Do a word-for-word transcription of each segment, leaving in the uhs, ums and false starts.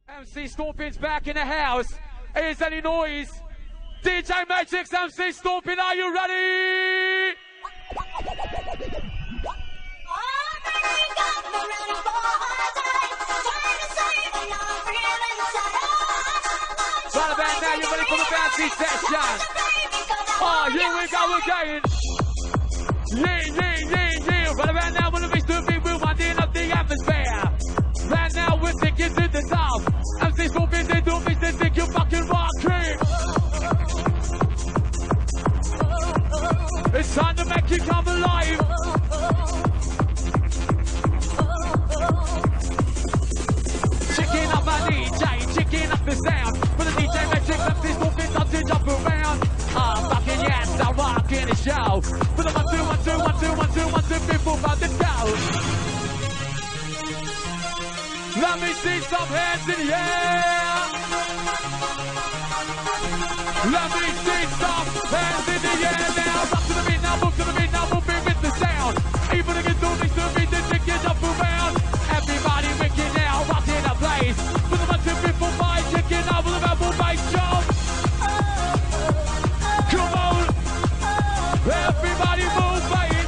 M C Stompin's back in the house. Is any noise? D J Matrix, M C Stompin, are you ready? Right about now, you ready for the bouncy session? Oh, here we go again. Yeah, yeah, yeah, yeah. Right about now, when the beats do big, we're winding up the atmosphere. Right now, we're taking to the top. M C Stompin, they do things, they think you're fucking rocking. It's time to make you come alive. Chicken up my D J, chicken up the sound. For the D J Matrix, M C Stompin, time to jump around. I'm rocking, yes, I'm rocking the show. For the one, two, one, two, one, two, one, two, one, two, three, four, five, let's go. Let me see some hands in the air. Let me see some hands in the air now. Rock to the beat now, move to the beat now, moving with the sound. Even if you do things to me, then you can jump around. Everybody wicked now, rocking the place. With the one, two, three, four, five, chicken out with a rebel bass jump. Come on, everybody move, baby.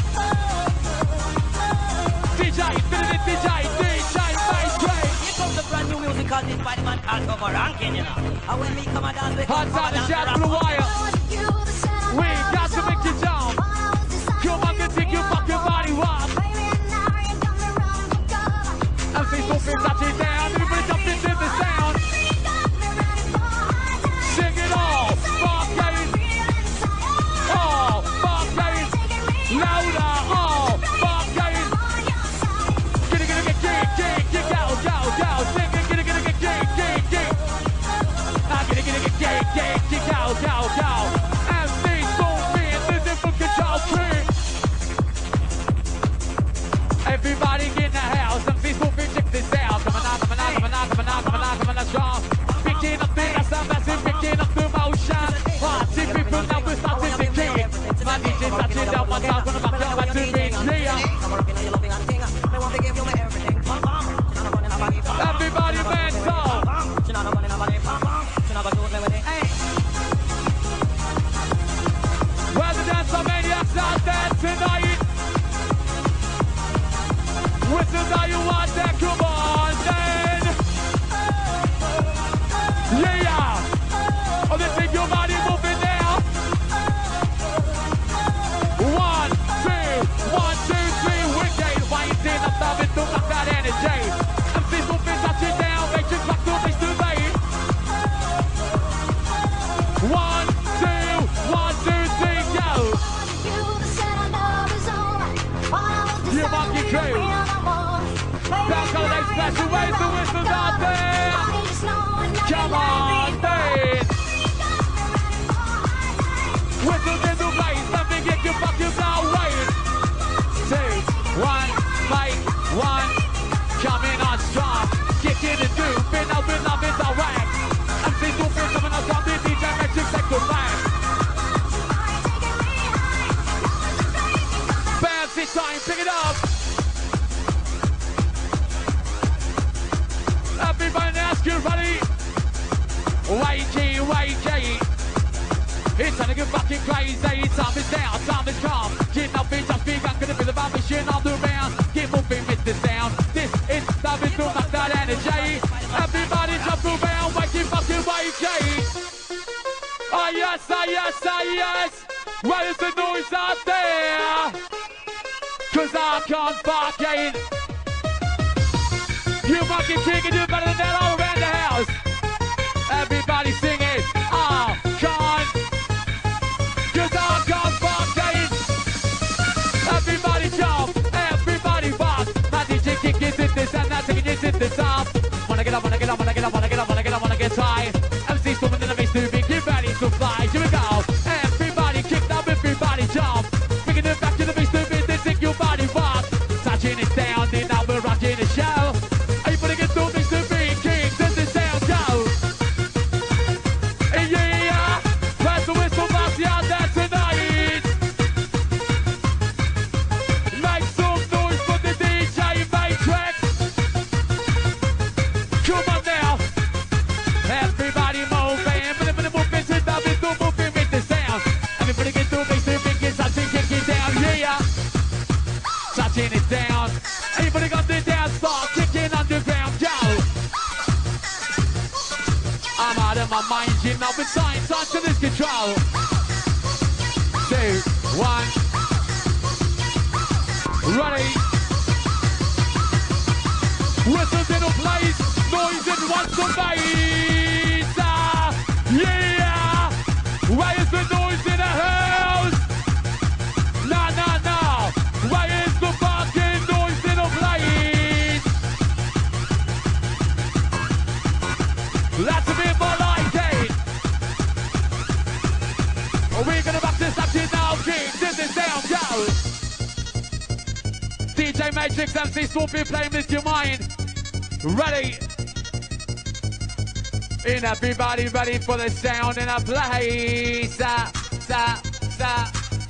D J, finish it, D J, D J, bass train. Here comes the brand new music called this by the man called Cover Rankin, you know. And when me come and dance, we Hot come time and to dance shout and to the rock. wire. We got to make you jump. Come on, can take your fucking body rock. M C Stompin, touch it down. Everybody jump into the sound. Sing it all. Fuck yeah. Oh, fuck yeah. Louder. Oh, fuck yeah. Get it, get it, get it, get it, get it, go, go, go. Sing it, get it, get it, get it, get it, get it. Ah, get it, get it, get it, get it, get it, go, go, go. M C Stompin, this is for control king. Everybody get in the house. M C Stompin, check this out. Come on, come on, come on, come on, come on, come on, let's go. Picking up the rhythm, massive, picking up the motion. Party people now we're starting to kick. My D J touching down one time, gonna back up to be clear. Everybody mental. Where's the dance maniacs out there tonight? Whistles are you want that? Come on then. Yeah. Oh, they think your body moving now. One, two, one, two, three. Wicked. Winding up the rhythm, to rock that energy. M C Stompin, touch it down. Make you rock to this tonight. One, two, one, two, three, go. You monkey crew. Back holiday special, raise the whistles out there. Come on, then. Whistles in the place, let me get your fucking now. Wait. Two, one, make one. Coming on strong. Kicking and doing, open up, it's alright. M C Stompin coming on strong, the D J Matrix take the back. Bouncy time, pick it up. Everybody ask you ready? Wakey, wakey. It's time to get fucking crazy. Time is now, time is come. Get up, bitch, I'm big. I'm gonna be the bad machine on the round. Get moving with the sound. This is time to knock that energy. Everybody jump around, wakey, fucking wakey. Oh yes, oh yes, oh yes. What is the noise out there? Cause I can't fucking. You fucking king and you're better than that all around the house. Everybody sing it. I can't. Cause I can't fucking. Everybody jump. Everybody rock. My D J kick is in this and I'm taking it in the top. Wanna get up, wanna get up, wanna get up, wanna get up, wanna get up, wanna get high. M C Stompin in the bass to be get ready to fly. Here we go. Everybody kick up, everybody jump. Bringing it back to the bass to be this take your body rock. Touching it down, then now we're rocking the show. Everybody get through this to be king, does the sound go? Yeah, where's the whistle box out there tonight? Make some noise for the D J Matrix. Come on now. in my mind, you know, with science, time to lose control. Two, one. Ready. Whistles in all place, noise in once a bass. Ah, yeah. Where is the noise in the house? Nah, nah, nah. Where is the fucking noise in the place? That's a bit more like it. We're gonna back this action now, keep this down, go. D J Matrix M C Scorpion playing with your mind. Ready. In everybody ready for the sound in a place. Sa, sa, sa.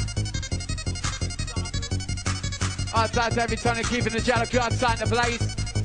Outside every time and keeping the Jellicoe outside the place.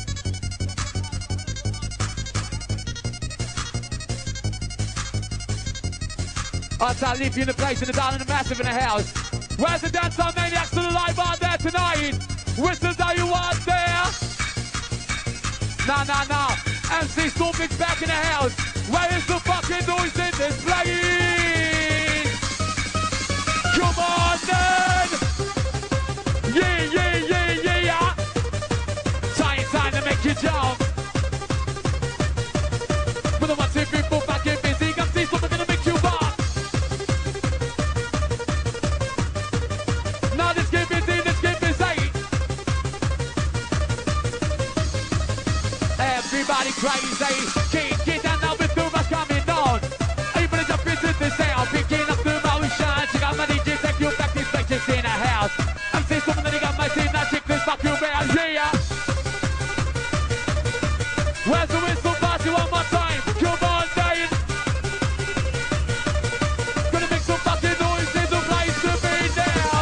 Outside leave you in the place in the down in the massive in the house. Where's the dancehall maniacs to the live out there tonight? Whistles, are you out there? Nah, nah, nah. M C Stormix back in the house. Where is the fucking noise in this place? Come on, then. Yeah, yeah, yeah, yeah, yeah. Time, time to make you jump. But the one, two, three, four, five, get busy. M C Stormix gonna make you rock. Now let's get busy, let's get busy. Everybody crazy, keep get down now with the rush coming on. Able to jump into the sound, picking up the motion. Check out my D J, take you back, this place just in a house. I'm saying something that he got my team, now check this fuck you around, yeah. Where's the whistle party one more time? Come on, Dane. Gonna make some fucking noise, there's a place to be now.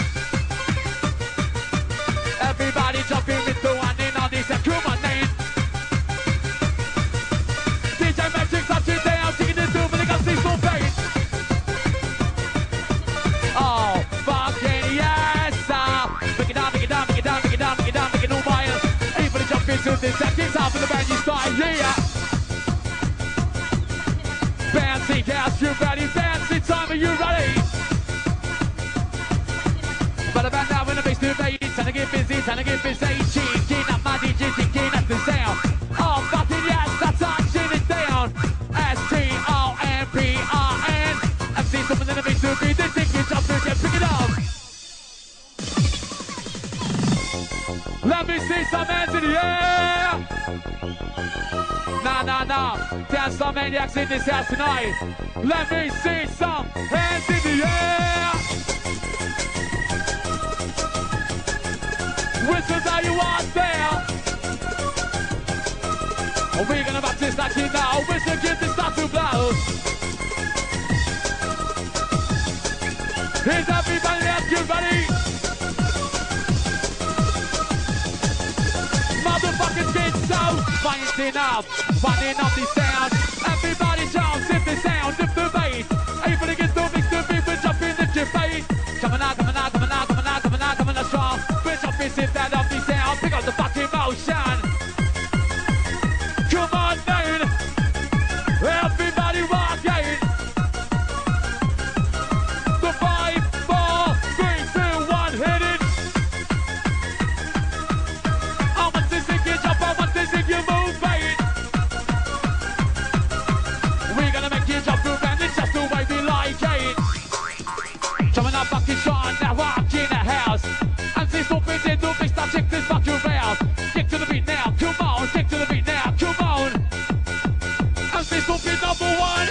Everybody jumping with the one in on this, come on, Dane. Oh, fucking yes! Uh, make it down, make it down, make it down, make it down, make it down, make it no miles. Everybody jump into this second half of the band, you start, yeah! Fancy cast, you ready? Fancy time, are you ready? But about now in the bass to base, trying to get busy, trying to get busy. Cheeking up my D J, cheeking at the sound. Oh, fucking yes, that's touching it down. S T O M P R N. I've seen someone in the bass to be the ticket jump, pick it up. Let me see some hands in the air. Nah, nah, nah. There's some maniacs in this house tonight. Let me see some hands in the air. Whistles, are you out there? Are we gonna back this action now? Whistle, get this start to blow. Here's everybody else, you ready? Motherfuckers get so fighting up, finding up the sound. Everybody jumps if the sound, if the bass. Everybody gets the mix to people jumping the chip bass. Coming out, coming out, coming out, coming out, coming out, coming out strong. We're jumping, sit that up the sound, pick up the fucking motion. Come on, man. Everybody rocking. The five, four, three, two, one, hit it. I want to see you jump, I want to see you move, baby. We're gonna make you jump through, and it's just the way we like it. Coming up, fucking Sean, now rock in the house. And see something in the mix, now check this fucking round. Kick to the beat now, come on, kick to the beat now, come on. And see something number one.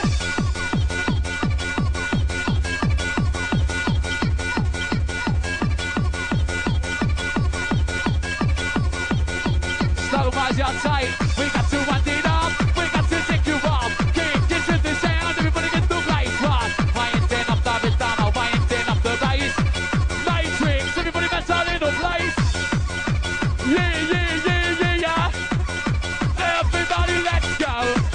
Slow rise your tight, we got to wind it up, we got to take you off. Kick into the sound, everybody get the place rock. Winding up the rhythm, winding up the bass. Matrix, everybody mess out in the place. Yeah, yeah, yeah, yeah, yeah. Everybody, let's go.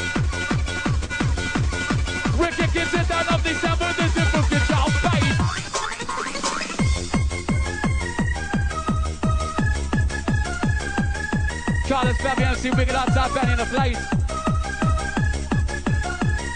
We're kicking to down of December, the simple control bass. Carlos Fabian, see we get outside band in the place.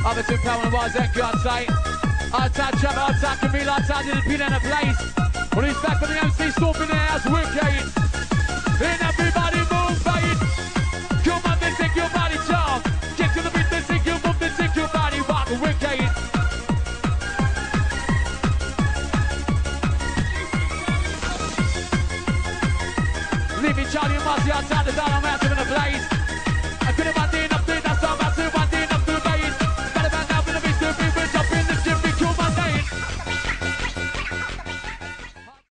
Other two power and wise and God say. Hard time trap, hard time can be like time to the pin and a place. When he's back on the M C, storm in the house, wicked. Then everybody move, babe. Come on, then take your body jump. Get to the beat, then take your move, then take your body walk, wicked. Leaving Charlie and Marcy outside the down, I'm out in a blaze. I couldn't